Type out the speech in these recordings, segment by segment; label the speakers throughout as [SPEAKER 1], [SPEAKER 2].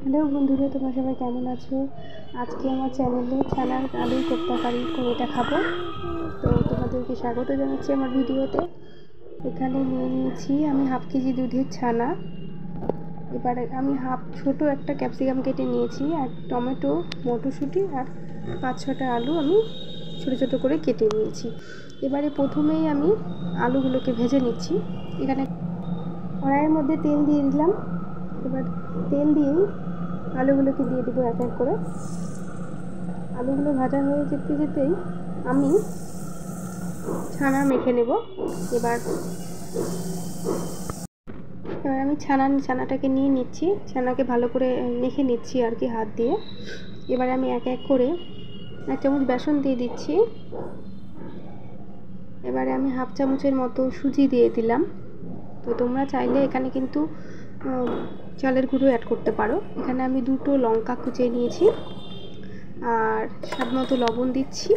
[SPEAKER 1] Hello বন্ধুরা, তোমরা সবাই কেমন আছো? আজকে আমার চ্যানেলে ছানার আলুর কোপ্তা কারি করে দেখাবো। তো তোমাদেরকে স্বাগত জানাচ্ছি আমার ভিডিওতে। এখানে নিয়ে নিয়েছি আমি হাফ কেজি দুধের ছানা। এবারে আমি ছোট একটা ক্যাপসিকাম কেটে নিয়েছি, আর টমেটো, মটরশুঁটি আর 5-6টা আলু আমি ছোটো ছোটো করে কেটে নিয়েছি। এবারে প্রথমেই আমি আলুগুলোকে ভেজে নিচ্ছি। এখানে কড়াইয়ের মধ্যে তেল দিয়ে দিলাম। এবার তেল দিয়েই আলুগুলোকে দিয়ে দেবো এক এক করে। আলুগুলো ভাজা হয়ে যেতেই আমি ছানা মেখে নেব। এবার আমি ছানাটাকে নিয়ে নিচ্ছি, ছানাকে ভালো করে মেখে নিচ্ছি আর কি হাত দিয়ে। এবারে আমি এক এক করে 1 চামচ বেসন দিয়ে দিচ্ছি। এবারে আমি হাফ চামচের মতো সুজি দিয়ে দিলাম। তো তোমরা চাইলে এখানে কিন্তু চালের গুঁড়ো অ্যাড করতে পারো। এখানে আমি 2টো লঙ্কা কুচিয়ে নিয়েছি, আর স্বাদ মতো লবণ দিচ্ছি,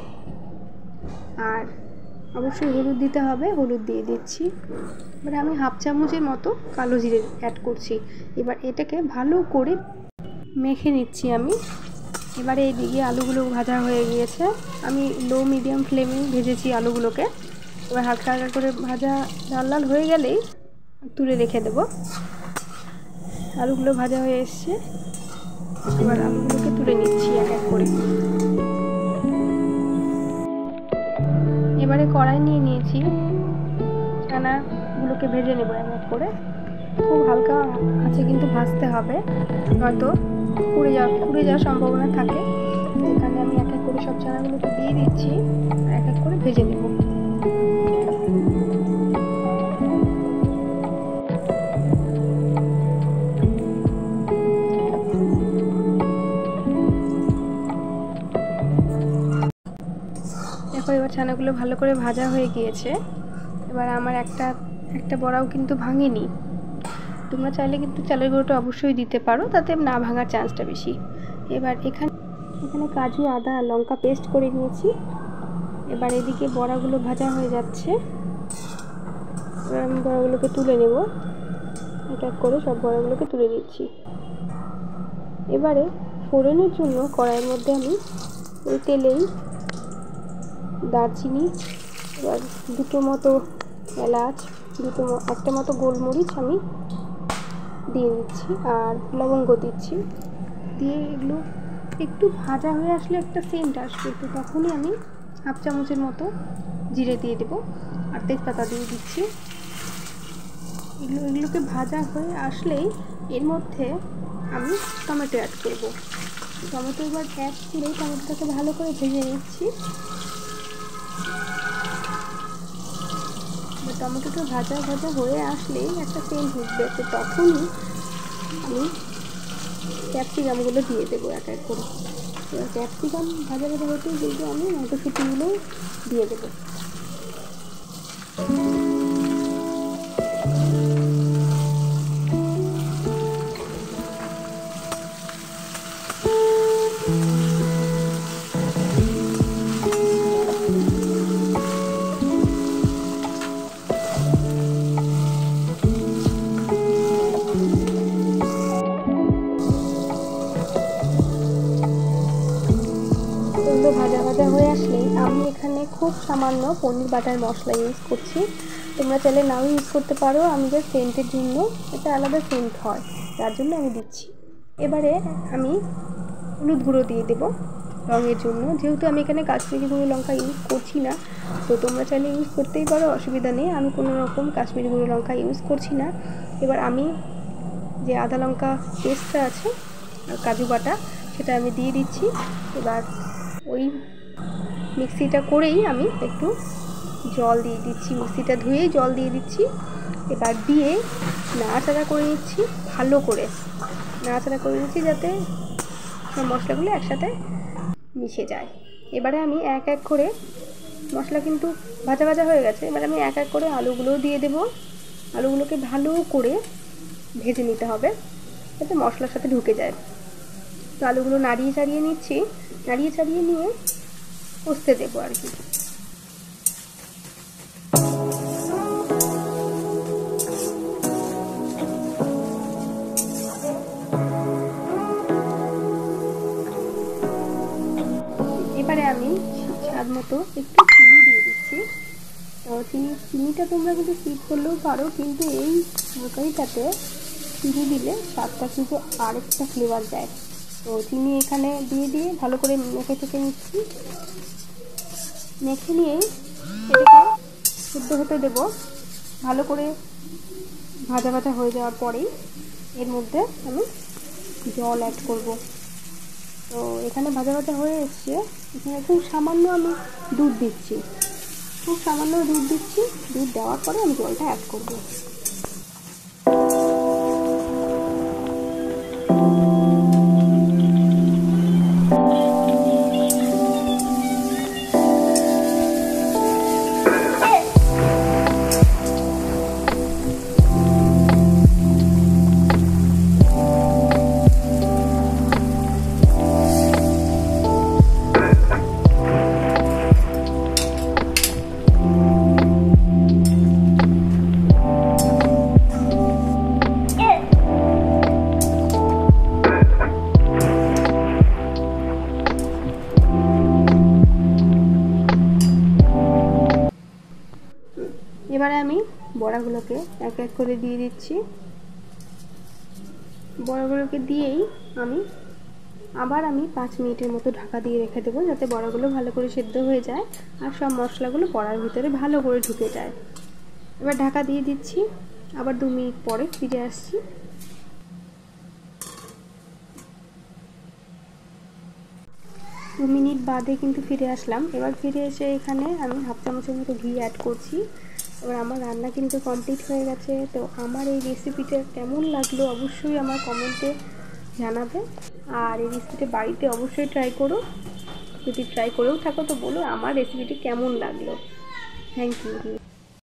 [SPEAKER 1] আর অবশ্যই হলুদ দিতে হবে, হলুদ দিয়ে দিচ্ছি। এবার আমি হাফ চামচের মতো কালো জিরে অ্যাড করছি। এবার এটাকে ভালো করে মেখে নিচ্ছি আমি। এবারে এইদিকে আলুগুলো ভাজা হয়ে গিয়েছে। আমি লো মিডিয়াম ফ্লেমে ভেজেছি আলুগুলোকে। এবার হালকা হালকা করে ভাজা লাল লাল হয়ে গেলেই তুলে রেখে দেব। আলুগুলো ভাজা হয়ে এসছে, এবার আলুগুলোকে তুলে নিচ্ছি এক এক করে। এবারে কড়াই নিয়ে নিয়েছি, ছানাগুলোকে ভেজে নেব এক এক করে। খুব হালকা আছে কিন্তু ভাজতে হবে, নয়তো পুড়ে যাওয়ার সম্ভাবনা থাকে। এখানে আমি এক এক করে সব ছানাগুলোকে দিয়ে দিচ্ছি, আর এক এক করে ভেজে নেব। দেখো, এবার ছানাগুলো ভালো করে ভাজা হয়ে গিয়েছে। এবার আমার একটা বড়াও কিন্তু ভাঙেনি। তোমরা চাইলে কিন্তু চালের গুঁড়োটা অবশ্যই দিতে পারো, তাতে না ভাঙার চান্সটা বেশি। এবার এখানে কাজু, আদা আর লঙ্কা পেস্ট করে নিয়েছি। এবার এদিকে বড়াগুলো ভাজা হয়ে যাচ্ছে। এবার আমি বড়াগুলোকে তুলে নেব, এক এক করে সব বড়াগুলোকে তুলে নিচ্ছি। এবারে ফোড়নের জন্য কড়াইয়ের মধ্যে আমি ওই তেলেই দারচিনি, এবার 2টো মতো এলাচ, একটা মতো গোলমরিচ আমি দিয়ে দিচ্ছি, আর লবঙ্গ দিচ্ছি। দিয়ে এগুলো একটু ভাজা হয়ে আসলে একটা সেন্ট আসবে, তো তখনই আমি হাফ চামচের মতো জিরে দিয়ে দেবো, আর তেজপাতা দিয়ে দিচ্ছি। এগুলোকে ভাজা হয়ে আসলেই এর মধ্যে আমি টমেটো অ্যাড করব। টমেটো এবার অ্যাড করে টমেটোটাকে ভালো করে ভেজে নিচ্ছি। টমেটোটা ভাজা হয়ে আসলেই একটা সেন্ট উঠবে, তো তখনই আমি ক্যাপসিকামগুলো দিয়ে দেবো এক এক করে। এবার ক্যাপসিকাম ভাজা হতেই কিন্তু আমি মটরশুঁটিগুলো দিয়ে দেবো। ভাজা হয়ে আসলে আমি এখানে খুব সামান্য পনির বাটার মশলা ইউজ করছি। তোমরা চাইলে নাও ইউজ করতে পারো, আমি জাস্ট সেন্টের জন্য, এটা আলাদা সেন্ট হয় তার জন্য আমি দিচ্ছি। এবারে আমি হলুদ গুঁড়ো দিয়ে দেবো রঙের জন্য। যেহেতু আমি এখানে কাশ্মীরি গুঁড়ো লঙ্কা ইউজ করছি না, তো তোমরা চাইলে ইউজ করতেই পারো, অসুবিধা নেই। আমি কোনো রকম কাশ্মীরি গুঁড়ো লঙ্কা ইউজ করছি না। এবার আমি যে আদা লঙ্কা পেস্টটা আছে আর কাজু বাটা, সেটা আমি দিয়ে দিচ্ছি। এবার ওই মিক্সিটা করেই আমি একটু জল দিয়ে দিচ্ছি, মিক্সিটা ধুয়েই জল দিয়ে দিচ্ছি। এবার দিয়ে নাড়াচাড়া করে নিচ্ছি, ভালো করে নাড়াচাড়া করে নিচ্ছি যাতে সব মশলাগুলো একসাথে মিশে যায়। এবারে আমি এক এক করে, মশলা কিন্তু ভাজা হয়ে গেছে, এবারে আমি এক এক করে আলুগুলোও দিয়ে দেবো। আলুগুলোকে ভালো করে ভেজে নিতে হবে যাতে মশলার সাথে ঢুকে যায়। তো আলুগুলো নাড়িয়ে চাড়িয়ে নিচ্ছি, নাড়িয়ে চাড়িয়ে নিয়ে কষতে দেবো আর কি। আমি স্বাদ মতো একটু চিনি দিয়ে দিচ্ছি। তো চিনিটা তোমরা কিন্তু স্কিপ করলেও পারো, কিন্তু এই তরকারিটাতে চিনি দিলে স্বাদটা কিন্তু আরেকটা ফ্লেভার দেয়। তো চিনি এখানে দিয়ে ভালো করে মেখে নিচ্ছি। মেখে নিয়েই এটাকে সিদ্ধ হতে দেব। ভালো করে ভাজা হয়ে যাওয়ার পরেই এর মধ্যে আমি জল অ্যাড করব। তো এখানে ভাজা হয়ে এসছে, এখানে খুব সামান্য আমি দুধ দিচ্ছি। দুধ দেওয়ার পরে আমি জলটা অ্যাড করব। এবারে আমি বড়াগুলোকে এক এক করে দিয়ে দিচ্ছি। বড়াগুলোকে দিয়েই আমি 5 মিনিটের মতো ঢাকা দিয়ে রেখে দেবো, যাতে বড়াগুলো ভালো করে সেদ্ধ হয়ে যায় আর সব মশলাগুলো বড়ার ভিতরে ভালো করে ঢুকে যায়। এবার ঢাকা দিয়ে দিচ্ছি, আবার 2 মিনিট পরে ফিরে আসছি। দু মিনিট বাদে কিন্তু ফিরে আসলাম। এবার ফিরে এসে এখানে আমি 1/2 চামচের মতো ঘি অ্যাড করছি। এবার আমার রান্না কিন্তু কমপ্লিট হয়ে গেছে। তো আমার এই রেসিপিটা কেমন লাগলো অবশ্যই আমার কমেন্টে জানাবে, আর এই রেসিপিটা বাড়িতে অবশ্যই ট্রাই করো। যদি ট্রাই করেও থাকো তো বলো আমার রেসিপিটি কেমন লাগলো। Thank you.